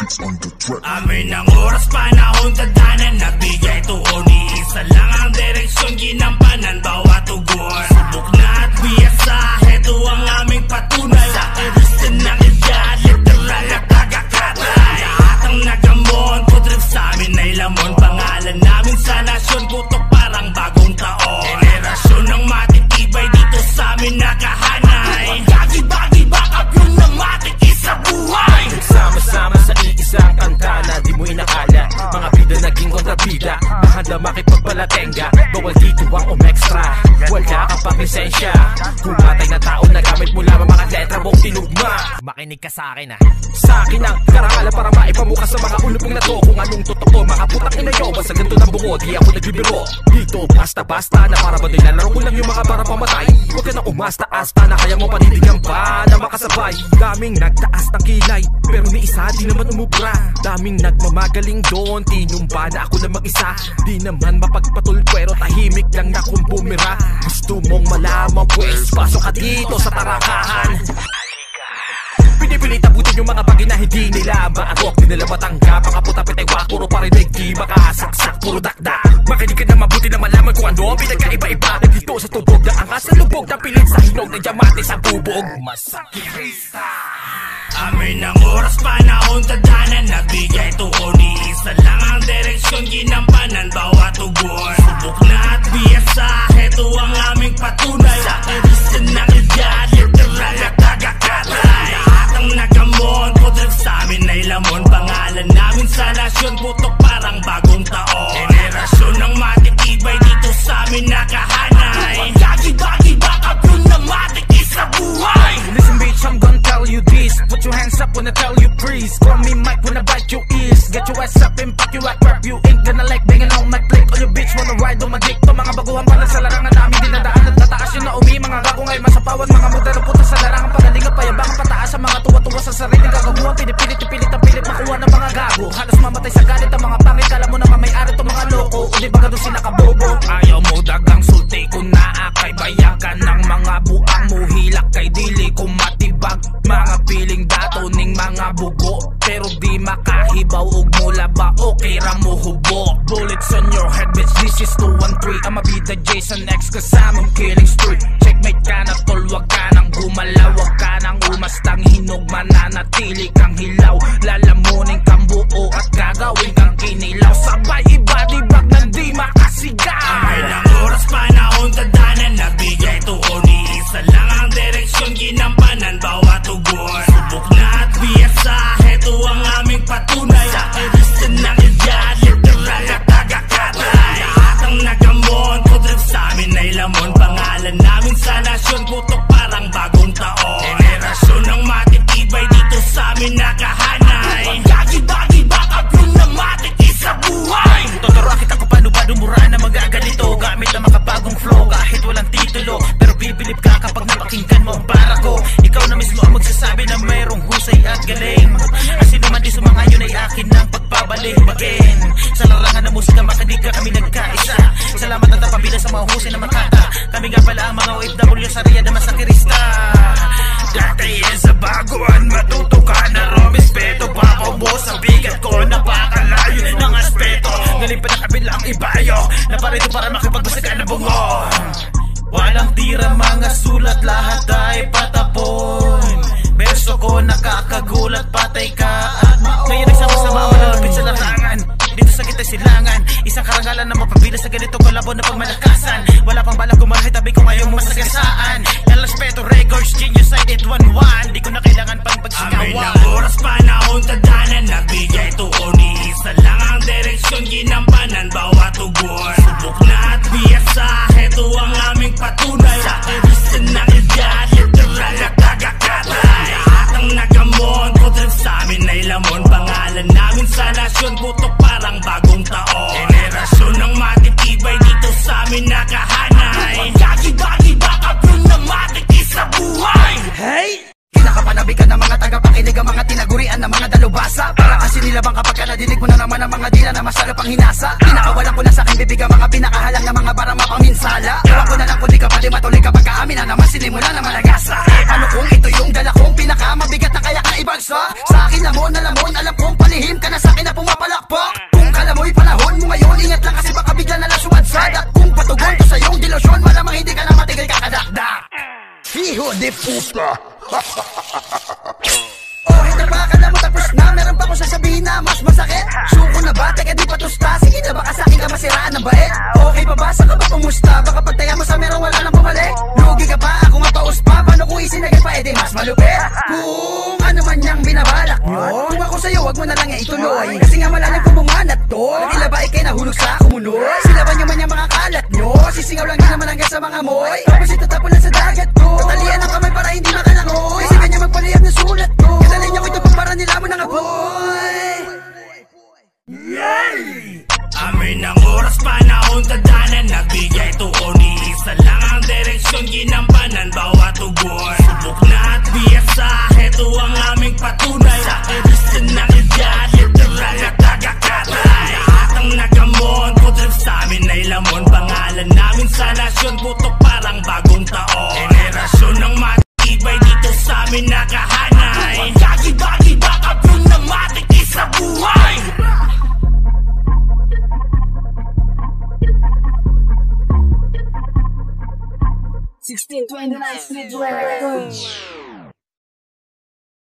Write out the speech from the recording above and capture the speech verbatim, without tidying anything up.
Amin ang oras, panahon, tadanan, nagbigay tuon. Iisa lang ang direksyon, ginampanan, bawat tugon. Subok na at biyasa, heto ang aming patunay. Sa kiristen ng iyan, literal at tagakatay. Lahat ang nagamon, putrip sa amin ay lamon. Pangalan namin sa nasyon, putok parang bagong taon. Generasyon ng matitibay, dito sa amin nakahanay. Gagi-bagi, bakap yun na matikis sa buhay. Nagsama-sama sa iisang kanta na di mo inakala. Mga bida naging kontrabida, bahanda makipagpalatenga. Bawal dito ang umextra, wala ka pang lisensya. Kumatay na tao, nagamit mo lamang mga letra mong tinugma. Makinig ka sa akin, ha? Sa akin ang karangalan para maipamuka sa mga ulupong na to. Kung anong totoo, mga putang inayoban sa ganito ng bungo, di ako nagbibiro. Dito basta-basta na para ba nilalaro ko lang yung mga para pamatay. Huwag ka na umasta-asta na kaya mo panindigan pa na makasabay. Daming nagtaas ng kilay, pero ni isa di naman umubra. Daming nagmamagaling doon, tinumba na ako lang mag-isa. Di naman mapagpatul pero tahimik lang na kung bumira. Gusto mong malaman pues, pasok ka dito sa tarakahan. Pinipilit abutin yung mga bagay na hindi nila maagok. Di nila matanggap, mga puta pitaywa, puro parinig, di makasaksak, puro dakda. Makinig ka na mabuti na malaman kung ano pinagkaiba-iba. Nandito sa tubog na angas sa lubog na pilit sa hinog ng diamante sa bubog. Masakirista. Amin ang oras, panahon, tadanan, nagbigay tuon. Iisa lang ang direksyon, ginampanan, bawat tugon. Subok na at biyasa, heto ang aming patunay. Sa kiristen ng iyan, literal at tagakatay. Lahat ang nagamon, putrip sa amin ay lamon. Pangalan namin sa nasyon, putok parang bagong taon. Generasyon ng matitibay, dito sa amin nakahanay. Gagi-bagi, bakap yun na matikis sa buhay. Listen bitch, I'm gonna tell you this. Put your hands up when I tell you freeze. Call me Mike when I bite your ears. Get your ass up and pack you like crap. You ain't gonna like banging on my click. All your bitch wanna ride on my dick. To mga baguhan pa lang sa larangan namin dinadaan at tataas yun na umi. Mga gago ngayon masapawan, mga muda na puta sa larangan. Pagalingan payabangan pataas sa mga tuwa-tuwa sa sariling kagaguhan. Pinipilit-pilit ang pilit makuha ng mga gago. Halos mamatay sa galit ang mga pangit. Kala mo na mamayari to mga loko. O di ba ganun sila kabobo? Ayaw mo dagang sulti kung naakay bayagan ng mga buang muhilak kay dili kung matibag. Mga piling dato ning mga bugo, pero di makahibaw og mula ba okay ra mo hubo. Bullets on your head bitch, this is two one three. I'ma be the Jason X cause I'm on killing spree. Checkmate ka na tol, wag ka nang gumalaw. Wag ka nang umastang hinog, mananatili kang hilaw. Lalamunin kang buo at gagawin kang kinilaw. Sabay iba-ibag nang di makasigaw. Amin ang oras, panahon, tadanan, nagbigay tuon. Iisa lang ang direksyon, ginampanan, bawat tugon. Subok na at biyasa, heto ang aming patunay. Sa kiristen ng iyan, literal at tagakatay. Lahat ang nagamon, putrip sa amin ay lamon. Pangalan namin sa nasyon, putok parang bagong taon. Generasyon ng matitibay, dito sa amin nakahanay. Gagi-bagi, bakap yun na matikis sa buhay. Tuturakit ako paano ba dumuraan na magagalito. Gamit na makabagong flow kahit walang titulo. Pero bibilip ka kapag napakinggan mo ang para ko. Ikaw na mismo ang magsasabi na mayroong husay at galing. Asin naman di sumangayon ay akin ng pagpabalik-bagin. Sa larangan ng musika makadig ka kami nagkaisa. Salamat at napabila sa mga husay na makata. Kami nga pala ang mga O F W sa Ria na masakirista. Dati yan sa baguan, matuto ka na rumispeto. Bako mo sa bigat ko, napakalayo ng aspeto. Galing pa na kabila ang ibayo, na parito para makipagbasa ka na bungo. Walang tira, mga sulat, lahat ay patapon. Verso ko nakakagulat, patay ka at ngayon nagsama-sama ako lalapit sa larangan. Dito sa kita silangan, isang karangalan na mapabila sa ganito kolabo na pagmalakasan. Wala pang balak kumarahi, tabi ko ngayon masagasaan. El respeto, records, genius, I did one one. Di ko na kailangan pang pagsikawan. Amin ang oras, panahon, tadanan, nagbigay tuon. Iisa lang ang direksyon, ginampanan, bawat tugon. Subok na at biyasa, heto ang aming patunay. Sa kiristen ng iyan, literal at tagakatay. Lahat ang nagamon, putrip sa amin ay lamon. Pangalan namin sa nasyon, putok parang bagong taon. Generasyon ng matitibay, dito sa amin nakahanay. Gagi-bagi, bakap yun na matikis sa buhay. Hey! Kinakapanabi ka ng mga tagapakinig, ang mga tinagurian ng mga dalubhasa. Para kasi nilabang kapag ka nadinig mo na naman ang mga dila na masarap ang hinasa. Pinakawalan ko na sa aking bibig ang mga pinakahalang na mga barang mapaminsala. Iwan ko na lang kung di ka pali matuloy kapag kaamin na naman sinimula na malagasa. Ano kung ito yung dala kong pinakamabigat na kaya ka ibagsa? Sa akin lamon, alamon, alam kong palihim de puta. Oh, ito pa, kala mo tapos na. Meron pa akong sasabihin na mas masakit. Suko na ba? Teka di pa tusta. Sige na baka sa'kin ka masiraan ng bait. Okay pa ba? Saan ka ba pumusta? Baka pagtaya mo sa meron wala nang bumalik. Lugi ka pa? Ako nga paus pa. Paano kung isinagay pa? Edi mas malupit. Kung ano man niyang binabalak nyo, kung ako sa'yo wag mo na lang nga ituloy. Kasi nga malalim kung bumanat to. Tila ba ikay nahulog sa kumunoy? Silaban nyo man yung mga kalat nyo. Sisingaw lang yun naman hanggang sa mga moy. Tapos ito tapunan sa dagat ko. Tatalian ang kamay para hindi makalangoy. Isigan nyo magpaliyab ng sulat ko. Kadalin nyo ko ito para nila mo ng apoy. Yay! Amin ang oras, panahon, tadanan. Nagbigay tuon, iisa lang ang direksyon. Ginampanan bawat tugon. Subok na at biyasa, heto ang aming patunay. Sa kiristen ng edad, literal na tagakatay. Lahat ang nagamon, putrip sa amin ay lamon. Pangalan namin sa nasyon, putok parang bagong taon. Generasyon ng matibay dito sa amin nakahanay. Pagkagi-bagi baka yun na matiki sa buhay. sixteen twenty-nine Street Records.